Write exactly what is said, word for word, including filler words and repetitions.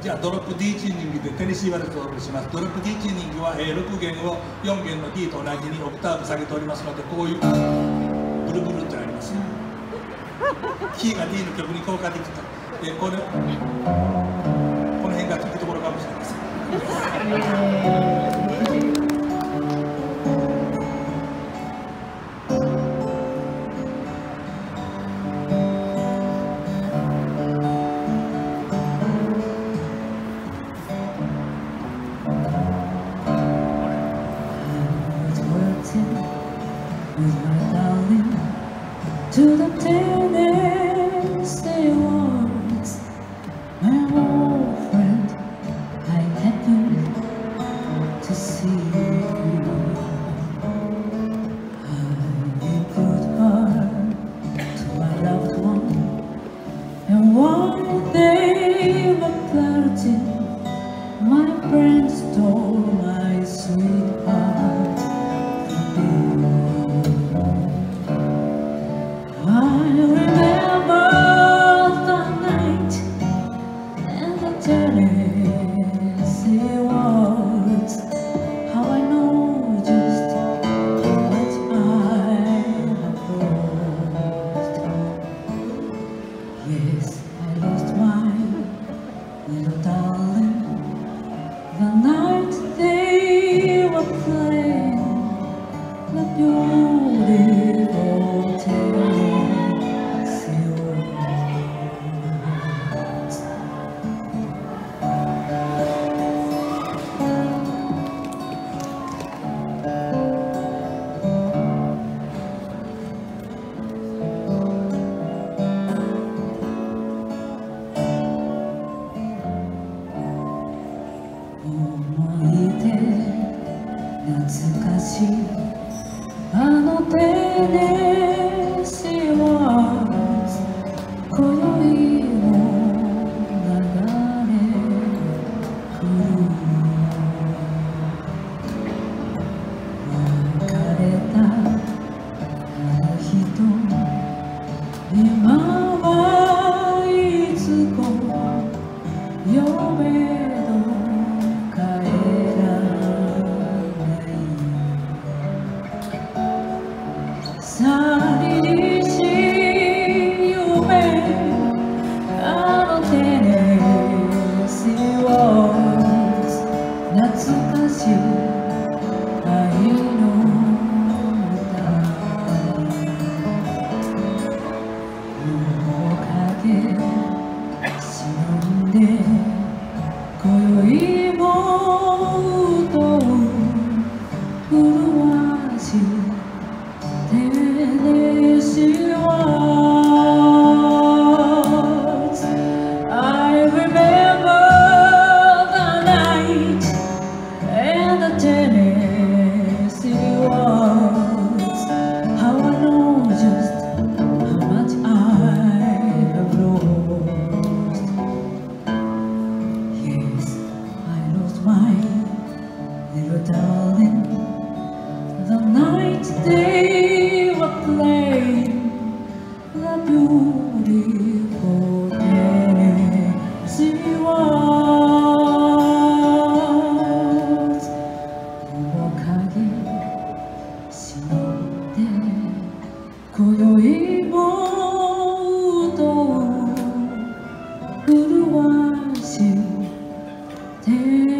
じゃあドロップ D チューニングでテネシーワルツをお送りします。ドロップ D チューニングは、えー、ろく弦をよん弦の D と同じにオクターブ下げておりますので、こういうブルブルってあります。キーが D の曲に効果的と、えー、これこの辺が効くところかもしれません。 To the Tennessee Waltz, my old friend, I'm happy to see you. I put her to my loved one, and one day the clarity, my friend stole my sweetheart from me. I remember the night and the Tennessee Waltz. How I know just how much I have lost. Yes, I lost my little darling the night they were playing the beautiful Tennessee.懐かしいあのテネシーワルツ、今宵も流れ来る。別れたあの人、今はいつも夢の帰ら寂しい夢、あのテネシーワルツ、懐かしい愛の歌、面影忍んで今宵も歌う麗しいTennessee Waltz. I remember the night and the Tennessee Waltz. How I know just how much I have lost. Yes, I lost my little darling the night they were playing the beautiful Tennessee Waltz. 面影忍んで今宵も歌う麗しい